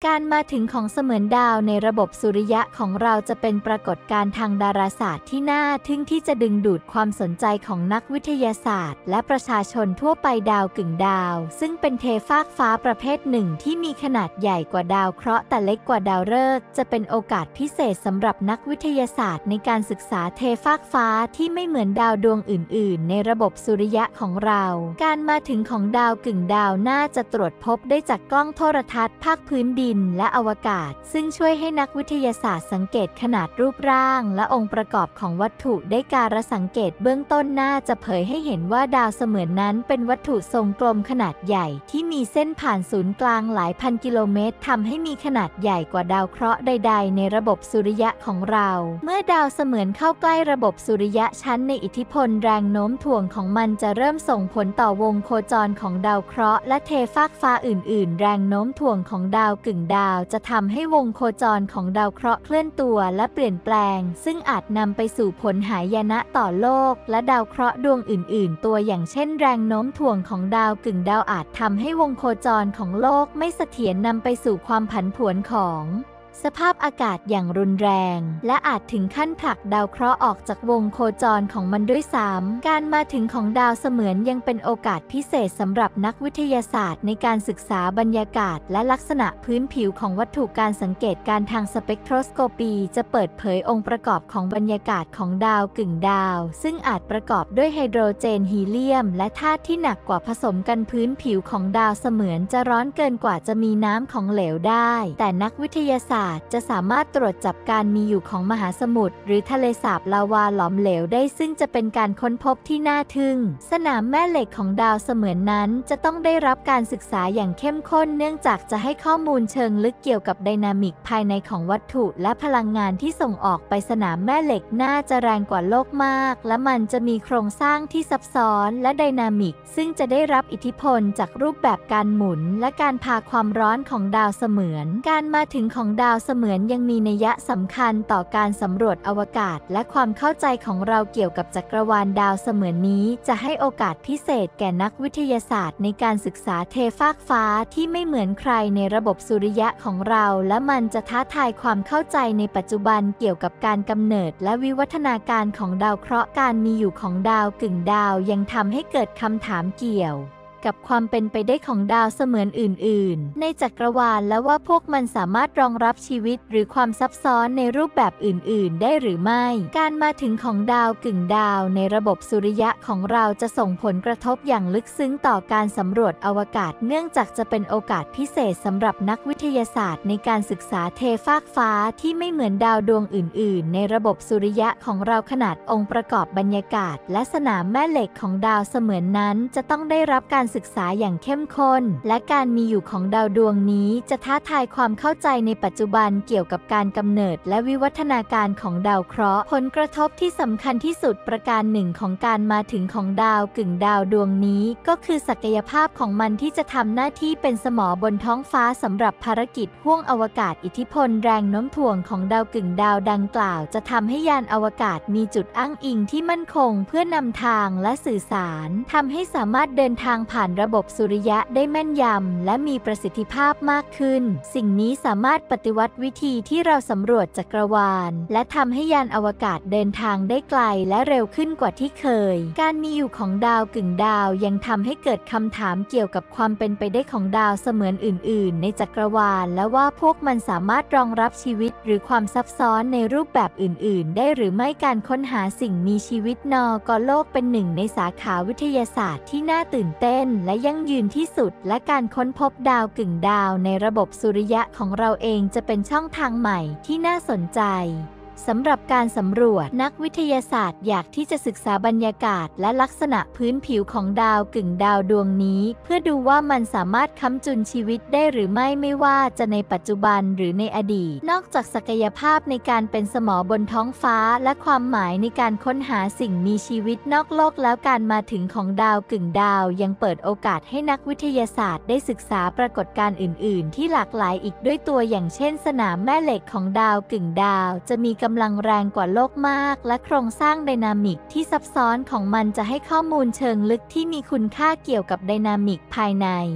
การมาถึงของเสมือนดาวในระบบสุริยะของเราจะเป็นปรากฏการณ์ทางดาราศาสตร์ที่น่าทึ่งที่จะดึงดูดความสนใจของนักวิทยาศาสตร์และประชาชนทั่วไปดาวกึ่งดาวซึ่งเป็นเทฟากฟ้าประเภทหนึ่งที่มีขนาดใหญ่กว่าดาวเคราะห์แต่เล็กกว่าดาวฤกษ์จะเป็นโอกาสพิเศษสำหรับนักวิทยาศาสตร์ในการศึกษาเทฟากฟ้าที่ไม่เหมือนดาวดวงอื่นๆในระบบสุริยะของเราการมาถึงของดาวกึ่งดาวน่าจะตรวจพบได้จากกล้องโทรทัศน์ภาคพื้นดินและอวกาศซึ่งช่วยให้นักวิทยาศาสตร์สังเกตขนาดรูปร่างและองค์ประกอบของวัตถุได้การสังเกตเบื้องต้นน่าจะเผยให้เห็นว่าดาวเสมือนนั้นเป็นวัตถุทรงกลมขนาดใหญ่ที่มีเส้นผ่านศูนย์กลางหลายพันกิโลเมตรทำให้มีขนาดใหญ่กว่าดาวเคราะห์ใดๆในระบบสุริยะของเราเมื่อดาวเสมือนเข้าใกล้ระบบสุริยะชั้นในอิทธิพลแรงโน้มถ่วงของมันจะเริ่มส่งผลต่อวงโคจรของดาวเคราะห์และเทฟากฟ้าอื่นๆแรงโน้มถ่วงของดาวกึ่งดาวจะทำให้วงโคจรของดาวเคราะห์เคลื่อนตัวและเปลี่ยนแปลงซึ่งอาจนำไปสู่ผลหายนะต่อโลกและดาวเคราะห์ดวงอื่นๆตัวอย่างเช่นแรงโน้มถ่วงของดาวกึ่งดาวอาจทำให้วงโคจรของโลกไม่เสถียรนำไปสู่ความผันผวนของสภาพอากาศอย่างรุนแรงและอาจถึงขั้นผลักดาวเคราะห์ออกจากวงโคจรของมันด้วยซ้ำการมาถึงของดาวเสมือนยังเป็นโอกาสพิเศษสำหรับนักวิทยาศาสตร์ในการศึกษาบรรยากาศและลักษณะพื้นผิวของวัตถุการสังเกตการทางสเปกโทรสโคปีจะเปิดเผยองค์ประกอบของบรรยากาศของดาวกึ่งดาวซึ่งอาจประกอบด้วยไฮโดรเจนฮีเลียมและธาตุที่หนักกว่าผสมกันพื้นผิวของดาวเสมือนจะร้อนเกินกว่าจะมีน้ำของเหลวได้แต่นักวิทยาศาสตร์จะสามารถตรวจจับการมีอยู่ของมหาสมุทรหรือทะเลสาบลาวาหลอมเหลวได้ซึ่งจะเป็นการค้นพบที่น่าทึ่งสนามแม่เหล็กของดาวเสมือนนั้นจะต้องได้รับการศึกษาอย่างเข้มข้นเนื่องจากจะให้ข้อมูลเชิงลึกเกี่ยวกับไดนามิกภายในของวัตถุและพลังงานที่ส่งออกไปสนามแม่เหล็กน่าจะแรงกว่าโลกมากและมันจะมีโครงสร้างที่ซับซ้อนและไดนามิกซึ่งจะได้รับอิทธิพลจากรูปแบบการหมุนและการพาความร้อนของดาวเสมือนการมาถึงของดาวเสมือนยังมีนัยสำคัญต่อการสำรวจอวกาศและความเข้าใจของเราเกี่ยวกับจักรวาลดาวเสมือนนี้จะให้โอกาสพิเศษแก่นักวิทยาศาสตร์ในการศึกษาเทฟากฟ้าที่ไม่เหมือนใครในระบบสุริยะของเราและมันจะท้าทายความเข้าใจในปัจจุบันเกี่ยวกับการกำเนิดและวิวัฒนาการของดาวเคราะห์การมีอยู่ของดาวกึ่งดาวยังทำให้เกิดคำถามเกี่ยวกับความเป็นไปได้ของดาวเสมือนอื่นๆในจักรวาลและว่าพวกมันสามารถรองรับชีวิตหรือความซับซ้อนในรูปแบบอื่นๆได้หรือไม่การมาถึงของดาวกึ่งดาวในระบบสุริยะของเราจะส่งผลกระทบอย่างลึกซึ้งต่อการสำรวจอวกาศเนื่องจากจะเป็นโอกาสพิเศษสำหรับนักวิทยาศาสตร์ในการศึกษาเทฟากฟ้าที่ไม่เหมือนดาวดวงอื่นๆในระบบสุริยะของเราขนาดองค์ประกอบบรรยากาศและสนามแม่เหล็กของดาวเสมือนนั้นจะต้องได้รับการศึกษาอย่างเข้มข้นและการมีอยู่ของดาวดวงนี้จะท้าทายความเข้าใจในปัจจุบันเกี่ยวกับการกำเนิดและวิวัฒนาการของดาวเคราะห์ผลกระทบที่สำคัญที่สุดประการหนึ่งของการมาถึงของดาวกึ่งดาวดวงนี้ก็คือศักยภาพของมันที่จะทำหน้าที่เป็นสมอบนท้องฟ้าสำหรับภารกิจห้วงอวกาศอิทธิพลแรงโน้มถ่วงของดาวกึ่งดาวดังกล่าวจะทำให้ยานอวกาศมีจุดอ้างอิงที่มั่นคงเพื่อนำทางและสื่อสารทำให้สามารถเดินทางผ่านระบบสุริยะได้แม่นยำและมีประสิทธิภาพมากขึ้นสิ่งนี้สามารถปฏิวัติวิธีที่เราสำรวจจักรวาลและทำให้ยานอวกาศเดินทางได้ไกลและเร็วขึ้นกว่าที่เคยการมีอยู่ของดาวกึ่งดาวยังทำให้เกิดคำถามเกี่ยวกับความเป็นไปได้ของดาวเสมือนอื่นๆในจักรวาลและว่าพวกมันสามารถรองรับชีวิตหรือความซับซ้อนในรูปแบบอื่นๆได้หรือไม่การค้นหาสิ่งมีชีวิตนกโลกเป็นหนึ่งในสาขาวิทยาศาสตร์ที่น่าตื่นเต้นและยั่งยืนที่สุดและการค้นพบดาวกึ่งดาวในระบบสุริยะของเราเองจะเป็นช่องทางใหม่ที่น่าสนใจ สำหรับการสำรวจนักวิทยาศาสตร์อยากที่จะศึกษาบรรยากาศและลักษณะพื้นผิวของดาวกึ่งดาวดวงนี้เพื่อดูว่ามันสามารถค้ำจุนชีวิตได้หรือไม่ว่าจะในปัจจุบันหรือในอดีตนอกจากศักยภาพในการเป็นสมอบนท้องฟ้าและความหมายในการค้นหาสิ่งมีชีวิตนอกโลกแล้วการมาถึงของดาวกึ่งดาวยังเปิดโอกาสให้นักวิทยาศาสตร์ได้ศึกษาปรากฏการณ์อื่นๆที่หลากหลายอีกด้วยตัวอย่างเช่นสนามแม่เหล็กของดาวกึ่งดาวจะมีกำลังแรงกว่าโลกมากและโครงสร้างไดนามิกที่ซับซ้อนของมันจะให้ข้อมูลเชิงลึกที่มีคุณค่าเกี่ยวกับไดนามิกภายในข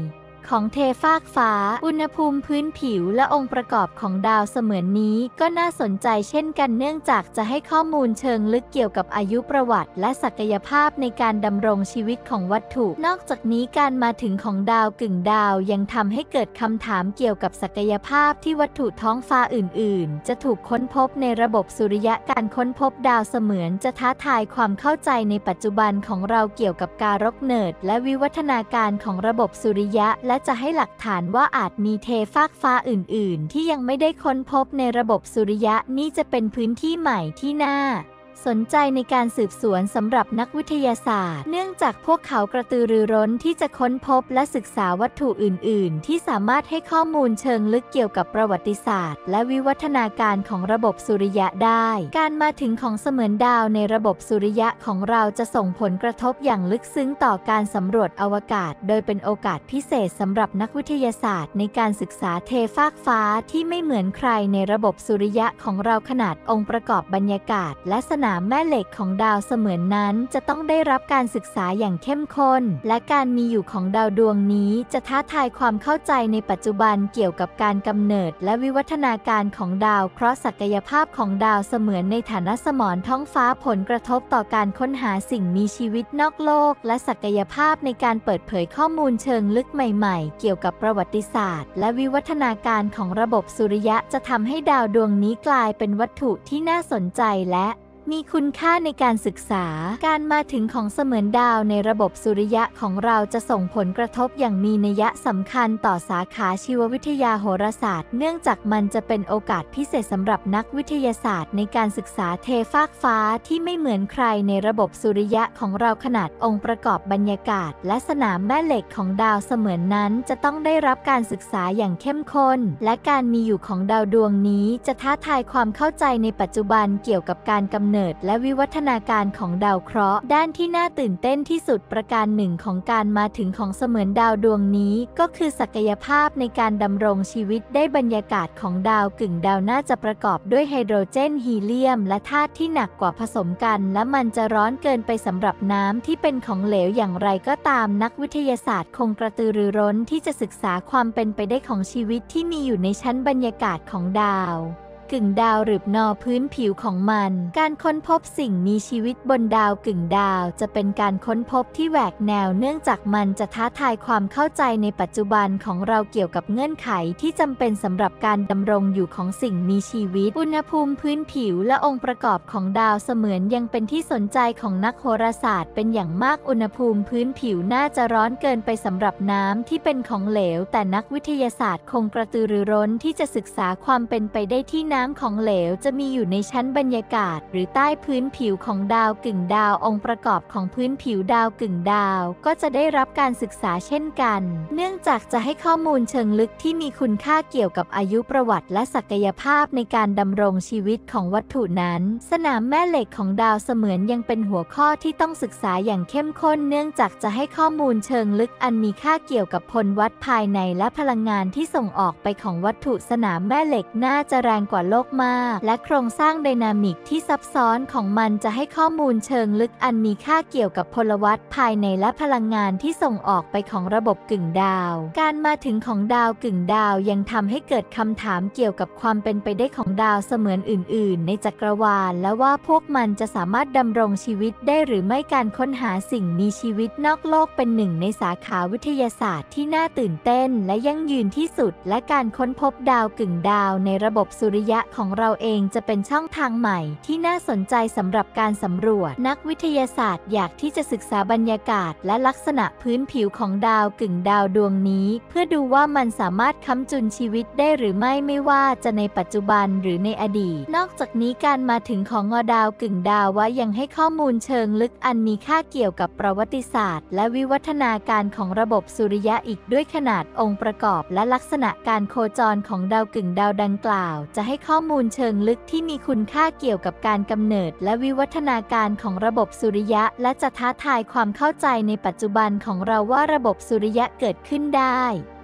ของเทฟากฟ้าอุณหภูมิพื้นผิวและองค์ประกอบของดาวเสมือนนี้ก็น่าสนใจเช่นกันเนื่องจากจะให้ข้อมูลเชิงลึกเกี่ยวกับอายุประวัติและศักยภาพในการดำรงชีวิตของวัตถุนอกจากนี้การมาถึงของดาวกึ่งดาวยังทำให้เกิดคำถามเกี่ยวกับศักยภาพที่วัตถุท้องฟ้าอื่นๆจะถูกค้นพบในระบบสุริยะการค้นพบดาวเสมือนจะท้าทายความเข้าใจในปัจจุบันของเราเกี่ยวกับการกเนิดและวิวัฒนาการของระบบสุริยะและจะให้หลักฐานว่าอาจมีเทฟากฟ้าอื่นๆที่ยังไม่ได้ค้นพบในระบบสุริยะนี่จะเป็นพื้นที่ใหม่ที่น่าสนใจในการสืบสวนสำหรับนักวิทยาศาสตร์เนื่องจากพวกเขากระตือรือร้นที่จะค้นพบและศึกษาวัตถุอื่นๆที่สามารถให้ข้อมูลเชิงลึกเกี่ยวกับประวัติศาสตร์และวิวัฒนาการของระบบสุริยะได้การมาถึงของเสมือนดาวในระบบสุริยะของเราจะส่งผลกระทบอย่างลึกซึ้งต่อการสำรวจอวกาศโดยเป็นโอกาสพิเศษสำหรับนักวิทยาศาสตร์ในการศึกษาเทฟากฟ้าที่ไม่เหมือนใครในระบบสุริยะของเราขนาดองค์ประกอบบรรยากาศและสนามแม่เหล็กของดาวเสมือนนั้นจะต้องได้รับการศึกษาอย่างเข้มข้นและการมีอยู่ของดาวดวงนี้จะท้าทายความเข้าใจในปัจจุบันเกี่ยวกับการกำเนิดและวิวัฒนาการของดาวเพราะศักยภาพของดาวเสมือนในฐานะสมรท้องฟ้าผลกระทบต่อการค้นหาสิ่งมีชีวิตนอกโลกและศักยภาพในการเปิดเผยข้อมูลเชิงลึกใหม่ๆเกี่ยวกับประวัติศาสตร์และวิวัฒนาการของระบบสุริยะจะทำให้ดาวดวงนี้กลายเป็นวัตถุที่น่าสนใจและมีคุณค่าในการศึกษาการมาถึงของเสมือนดาวในระบบสุริยะของเราจะส่งผลกระทบอย่างมีนัยสำคัญต่อสาขาชีววิทยาโหราศาสตร์เนื่องจากมันจะเป็นโอกาสพิเศษสำหรับนักวิทยาศาสตร์ในการศึกษาเทฟากฟ้าที่ไม่เหมือนใครในระบบสุริยะของเราขนาดองค์ประกอบบรรยากาศและสนามแม่เหล็กของดาวเสมือนนั้นจะต้องได้รับการศึกษาอย่างเข้มข้นและการมีอยู่ของดาวดวงนี้จะท้าทายความเข้าใจในปัจจุบันเกี่ยวกับการกำเนิดและวิวัฒนาการของดาวเคราะห์ด้านที่น่าตื่นเต้นที่สุดประการหนึ่งของการมาถึงของเสมือนดาวดวงนี้ก็คือศักยภาพในการดำรงชีวิตได้บรรยากาศของดาวกึ่งดาวน่าจะประกอบด้วยไฮโดรเจนฮีเลียมและธาตุที่หนักกว่าผสมกันและมันจะร้อนเกินไปสำหรับน้ำที่เป็นของเหลวอย่างไรก็ตามนักวิทยาศาสตร์คงกระตือรือร้นที่จะศึกษาความเป็นไปได้ของชีวิตที่มีอยู่ในชั้นบรรยากาศของดาวกึ่งดาวหรือนอพื้นผิวของมันการค้นพบสิ่งมีชีวิตบนดาวกึ่งดาวจะเป็นการค้นพบที่แหวกแนวเนื่องจากมันจะท้าทายความเข้าใจในปัจจุบันของเราเกี่ยวกับเงื่อนไขที่จำเป็นสำหรับการดำรงอยู่ของสิ่งมีชีวิตอุณหภูมิพื้นผิวและองค์ประกอบของดาวเสมือนยังเป็นที่สนใจของนักโหราศาสตร์เป็นอย่างมากอุณหภูมิพื้นผิวน่าจะร้อนเกินไปสำหรับน้ำที่เป็นของเหลวแต่นักวิทยาศาสตร์คงกระตือรือร้นที่จะศึกษาความเป็นไปได้ที่น้ำของเหลวจะมีอยู่ในชั้นบรรยากาศหรือใต้พื้นผิวของดาวกึ่งดาวองค์ประกอบของพื้นผิวดาวกึ่งดาวก็จะได้รับการศึกษาเช่นกันเนื่องจากจะให้ข้อมูลเชิงลึกที่มีคุณค่าเกี่ยวกับอายุประวัติและศักยภาพในการดำรงชีวิตของวัตถุนั้นสนามแม่เหล็กของดาวเสมือนยังเป็นหัวข้อที่ต้องศึกษาอย่างเข้มข้นเนื่องจากจะให้ข้อมูลเชิงลึกอันมีค่าเกี่ยวกับพลวัตภายในและพลังงานที่ส่งออกไปของวัตถุสนามแม่เหล็กน่าจะแรงกว่าโลกมากและโครงสร้างไดนามิกที่ซับซ้อนของมันจะให้ข้อมูลเชิงลึกอันมีค่าเกี่ยวกับพลวัตภายในและพลังงานที่ส่งออกไปของระบบกึ่งดาวการมาถึงของดาวกึ่งดาวยังทำให้เกิดคำถามเกี่ยวกับความเป็นไปได้ของดาวเสมือนอื่นๆในจักรวาลและว่าพวกมันจะสามารถดำรงชีวิตได้หรือไม่การค้นหาสิ่งมีชีวิตนอกโลกเป็นหนึ่งในสาขาวิทยาศาสตร์ที่น่าตื่นเต้นและยั่งยืนที่สุดและการค้นพบดาวกึ่งดาวในระบบสุริยะของเราเองจะเป็นช่องทางใหม่ที่น่าสนใจสำหรับการสำรวจนักวิทยาศาสตร์อยากที่จะศึกษาบรรยากาศและลักษณะพื้นผิวของดาวกึ่งดาวดวงนี้เพื่อดูว่ามันสามารถค้ำจุนชีวิตได้หรือไม่ว่าจะในปัจจุบันหรือในอดีตนอกจากนี้การมาถึงของดาวกึ่งดาวว่ายังให้ข้อมูลเชิงลึกอันมีค่าเกี่ยวกับประวัติศาสตร์และวิวัฒนาการของระบบสุริยะอีกด้วยขนาดองค์ประกอบและลักษณะการโคจรของดาวกึ่งดาวดังกล่าวจะให้ข้อมูลเชิงลึกที่มีคุณค่าเกี่ยวกับการกำเนิดและวิวัฒนาการของระบบสุริยะและจะท้าทายความเข้าใจในปัจจุบันของเราว่าระบบสุริยะเกิดขึ้นได้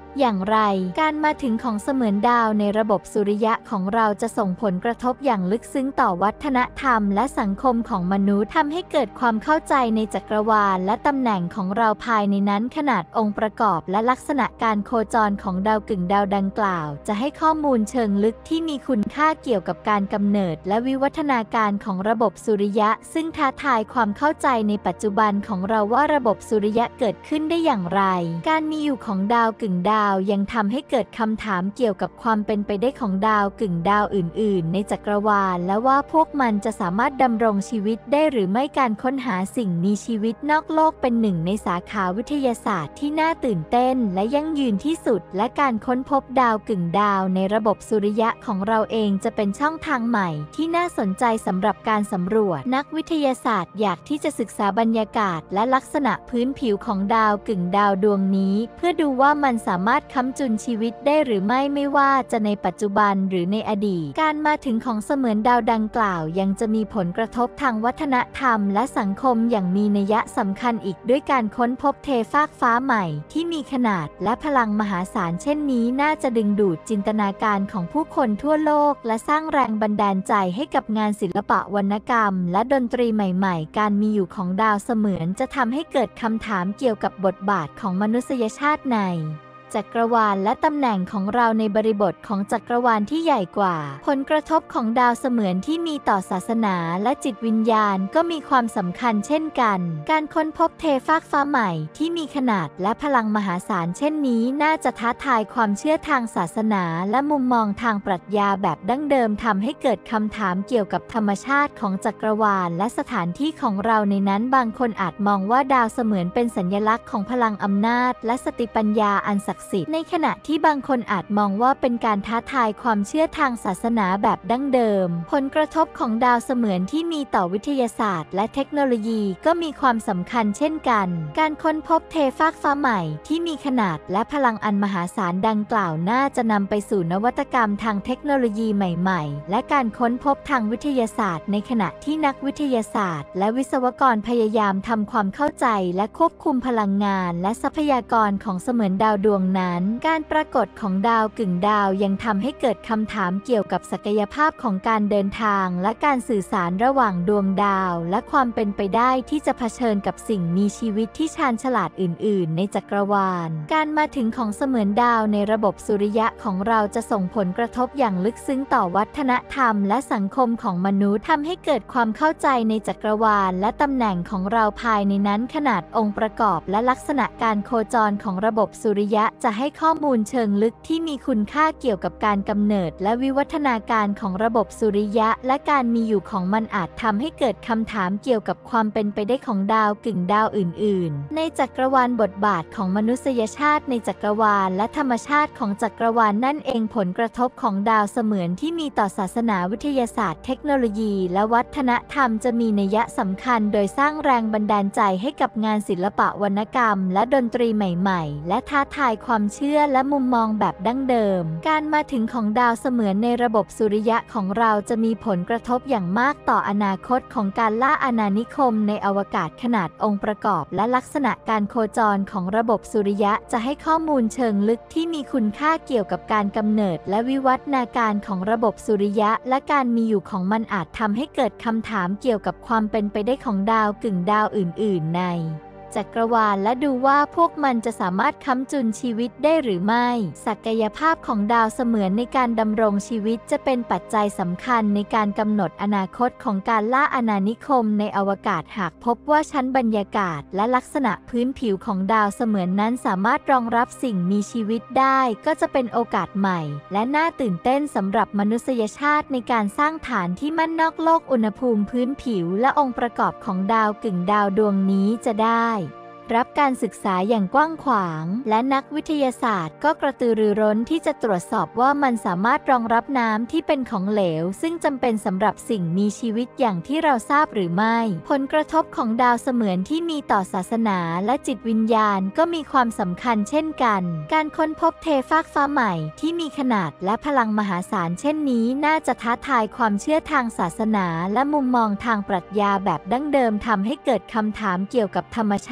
อย่างไรการมาถึงของเสมือนดาวในระบบสุริยะของเราจะส่งผลกระทบอย่างลึกซึ้งต่อวัฒนธรรมและสังคมของมนุษย์ทำให้เกิดความเข้าใจในจักรวาลและตำแหน่งของเราภายในนั้นขนาดองค์ประกอบและลักษณะการโคจรของดาวกึ่งดาวดังกล่าวจะให้ข้อมูลเชิงลึกที่มีคุณค่าเกี่ยวกับการกำเนิดและวิวัฒนาการของระบบสุริยะซึ่งท้าทายความเข้าใจในปัจจุบันของเราว่าระบบสุริยะเกิดขึ้นได้อย่างไรการมีอยู่ของดาวกึ่งดาวยังทำให้เกิดคำถามเกี่ยวกับความเป็นไปได้ของดาวกึ่งดาวอื่นๆในจักรวาลและว่าพวกมันจะสามารถดำรงชีวิตได้หรือไม่การค้นหาสิ่งมีชีวิตนอกโลกเป็นหนึ่งในสาขาวิทยาศาสตร์ที่น่าตื่นเต้นและยั่งยืนที่สุดและการค้นพบดาวกึ่งดาวในระบบสุริยะของเราเองจะเป็นช่องทางใหม่ที่น่าสนใจสำหรับการสำรวจนักวิทยาศาสตร์อยากที่จะศึกษาบรรยากาศและลักษณะพื้นผิวของดาวกึ่งดาวดวงนี้เพื่อดูว่ามันสามารถค้ำจุนชีวิตได้หรือไม่ว่าจะในปัจจุบันหรือในอดีตการมาถึงของเสมือนดาวดังกล่าวยังจะมีผลกระทบทางวัฒนธรรมและสังคมอย่างมีนัยสำคัญอีกด้วยการค้นพบเทฟากฟ้าใหม่ที่มีขนาดและพลังมหาศาลเช่นนี้น่าจะดึงดูดจินตนาการของผู้คนทั่วโลกและสร้างแรงบันดาลใจให้กับงานศิลปะวรรณกรรมและดนตรีใหม่ๆการมีอยู่ของดาวเสมือนจะทำให้เกิดคำถามเกี่ยวกับบทบาทของมนุษยชาติในจักรวาลและตำแหน่งของเราในบริบทของจักรวาลที่ใหญ่กว่าผลกระทบของดาวเสมือนที่มีต่อศาสนาและจิตวิญญาณก็มีความสำคัญเช่นกันการค้นพบเทฟากฟ้าใหม่ที่มีขนาดและพลังมหาศาลเช่นนี้น่าจะท้าทายความเชื่อทางศาสนาและมุมมองทางปรัชญาแบบดั้งเดิมทำให้เกิดคำถามเกี่ยวกับธรรมชาติของจักรวาลและสถานที่ของเราในนั้นบางคนอาจมองว่าดาวเสมือนเป็นสัญลักษณ์ของพลังอำนาจและสติปัญญาอันศักดิ์สิทธิ์ในขณะที่บางคนอาจมองว่าเป็นการท้าทายความเชื่อทางศาสนาแบบดั้งเดิมผลกระทบของดาวเสมือนที่มีต่อวิทยาศาสตร์และเทคโนโลยีก็มีความสำคัญเช่นกันการค้นพบเทฟากฟ้าใหม่ที่มีขนาดและพลังอันมหาศาลดังกล่าวน่าจะนำไปสู่นวัตกรรมทางเทคโนโลยีใหม่ๆและการค้นพบทางวิทยาศาสตร์ในขณะที่นักวิทยาศาสตร์และวิศวกรพยายามทำความเข้าใจและควบคุมพลังงานและทรัพยากรของเสมือนดาวดวงนั้นการปรากฏของดาวกึ่งดาวยังทำให้เกิดคำถามเกี่ยวกับศักยภาพของการเดินทางและการสื่อสารระหว่างดวงดาวและความเป็นไปได้ที่จะเผชิญกับสิ่งมีชีวิตที่ชาญฉลาดอื่นๆในจักรวาลการมาถึงของเสมือนดาวในระบบสุริยะของเราจะส่งผลกระทบอย่างลึกซึ้งต่อวัฒนธรรมและสังคมของมนุษย์ทำให้เกิดความเข้าใจในจักรวาลและตำแหน่งของเราภายในนั้นขนาดองค์ประกอบและลักษณะการโคจรของระบบสุริยะจะให้ข้อมูลเชิงลึกที่มีคุณค่าเกี่ยวกับการกำเนิดและวิวัฒนาการของระบบสุริยะและการมีอยู่ของมันอาจทำให้เกิดคำถามเกี่ยวกับความเป็นไปได้ของดาวกึ่งดาวอื่นๆในจักรวาลบทบาทของมนุษยชาติในจักรวาลและธรรมชาติของจักรวาลนั่นเองผลกระทบของดาวเสมือนที่มีต่อศาสนาวิทยาศาสตร์เทคโนโลยีและวัฒนธรรมจะมีนัยสำคัญโดยสร้างแรงบันดาลใจให้กับงานศิลปะวรรณกรรมและดนตรีใหม่ๆและท้าทายความเชื่อและมุมมองแบบดั้งเดิมการมาถึงของดาวเสมือนในระบบสุริยะของเราจะมีผลกระทบอย่างมากต่ออนาคตของการล่าอาณานิคมในอวกาศขนาดองค์ประกอบและลักษณะการโคจรของระบบสุริยะจะให้ข้อมูลเชิงลึกที่มีคุณค่าเกี่ยวกับการกำเนิดและวิวัฒนาการของระบบสุริยะและการมีอยู่ของมันอาจทำให้เกิดคำถามเกี่ยวกับความเป็นไปได้ของดาวกึ่งดาวอื่นๆในจักรวาลและดูว่าพวกมันจะสามารถค้ำจุนชีวิตได้หรือไม่ศักยภาพของดาวเสมือนในการดำรงชีวิตจะเป็นปัจจัยสำคัญในการกำหนดอนาคตของการล่าอาณานิคมในอวกาศหากพบว่าชั้นบรรยากาศและลักษณะพื้นผิวของดาวเสมือนนั้นสามารถรองรับสิ่งมีชีวิตได้ก็จะเป็นโอกาสใหม่และน่าตื่นเต้นสำหรับมนุษยชาติในการสร้างฐานที่มั่นนอกโลกอุณหภูมิพื้นผิวและองค์ประกอบของดาวกึ่งดาวดวงนี้จะได้รับการศึกษาอย่างกว้างขวางและนักวิทยาศาสตร์ก็กระตือรือร้นที่จะตรวจสอบว่ามันสามารถรองรับน้ำที่เป็นของเหลวซึ่งจำเป็นสำหรับสิ่งมีชีวิตอย่างที่เราทราบหรือไม่ผลกระทบของดาวเสมือนที่มีต่อศาสนาและจิตวิญญาณก็มีความสำคัญเช่นกันการค้นพบเทฟากฟ้าใหม่ที่มีขนาดและพลังมหาศาลเช่นนี้น่าจะท้าทายความเชื่อทางศาสนาและมุมมองทางปรัชญาแบบดั้งเดิมทำให้เกิดคำถามเกี่ยวกับธรรมชาติของ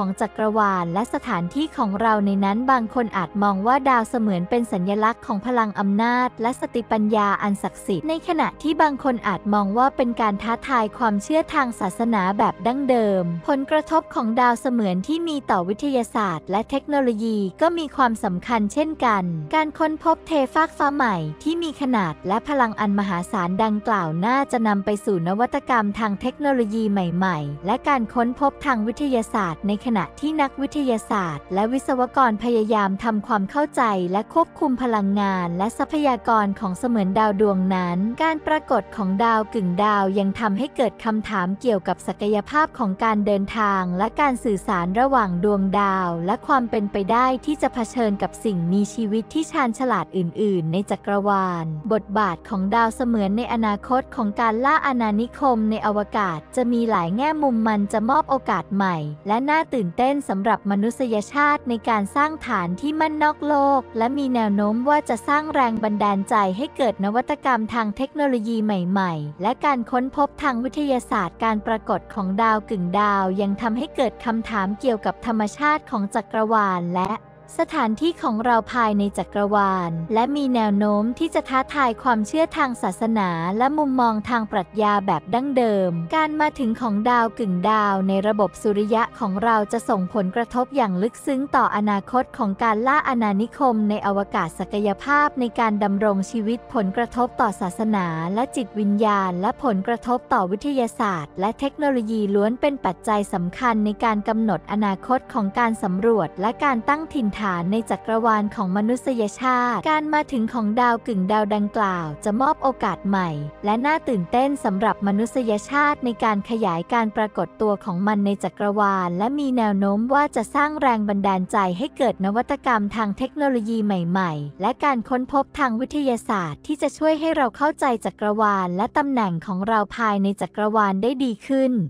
จักรวาลและสถานที่ของเราในนั้นบางคนอาจมองว่าดาวเสมือนเป็นสัญลักษณ์ของพลังอำนาจและสติปัญญาอันศักดิ์สิทธิ์ในขณะที่บางคนอาจมองว่าเป็นการท้าทายความเชื่อทางศาสนาแบบดั้งเดิมผลกระทบของดาวเสมือนที่มีต่อวิทยาศาสตร์และเทคโนโลยีก็มีความสำคัญเช่นกันการค้นพบเทฟากฟ้าใหม่ที่มีขนาดและพลังอันมหาศาลดังกล่าวน่าจะนำไปสู่นวัตกรรมทางเทคโนโลยีใหม่ๆและการค้นพบทางวิทยาศาสตร์ในขณะที่นักวิทยาศาสตร์และวิศวกรพยายามทำความเข้าใจและควบคุมพลังงานและทรัพยากรของเสมือนดาวดวงนั้นการปรากฏของดาวกึ่งดาวยังทำให้เกิดคำถามเกี่ยวกับศักยภาพของการเดินทางและการสื่อสารระหว่างดวงดาวและความเป็นไปได้ที่จะเผชิญกับสิ่งมีชีวิตที่ชาญฉลาดอื่นๆในจักรวาลบทบาทของดาวเสมือนในอนาคตของการล่าอาณานิคมในอวกาศจะมีหลายแง่มุมมันจะมอบโอกาสใหม่และน่าตื่นเต้นสำหรับมนุษยชาติในการสร้างฐานที่มั่นนอกโลกและมีแนวโน้มว่าจะสร้างแรงบันดาลใจให้เกิดนวัตกรรมทางเทคโนโลยีใหม่ๆและการค้นพบทางวิทยาศาสตร์การปรากฏของดาวกึ่งดาวยังทำให้เกิดคำถามเกี่ยวกับธรรมชาติของจักรวาลและสถานที่ของเราภายในจักรวาลและมีแนวโน้มที่จะท้าทายความเชื่อทางศาสนาและมุมมองทางปรัชญาแบบดั้งเดิมการมาถึงของดาวกึ่งดาวในระบบสุริยะของเราจะส่งผลกระทบอย่างลึกซึ้งต่ออนาคตของการล่าอาณานิคมในอวกาศศักยภาพในการดำรงชีวิตผลกระทบต่อศาสนาและจิตวิญญาณและผลกระทบต่อวิทยาศาสตร์และเทคโนโลยีล้วนเป็นปัจจัยสำคัญในการกำหนดอนาคตของการสำรวจและการตั้งถิ่นฐานในจักรวาลของมนุษยชาติการมาถึงของดาวกึ่งดาวดังกล่าวจะมอบโอกาสใหม่และน่าตื่นเต้นสำหรับมนุษยชาติในการขยายการปรากฏตัวของมันในจักรวาลและมีแนวโน้มว่าจะสร้างแรงบันดาลใจให้เกิดนวัตกรรมทางเทคโนโลยีใหม่ๆและการค้นพบทางวิทยาศาสตร์ที่จะช่วยให้เราเข้าใจจักรวาลและตำแหน่งของเราภายในจักรวาลได้ดีขึ้น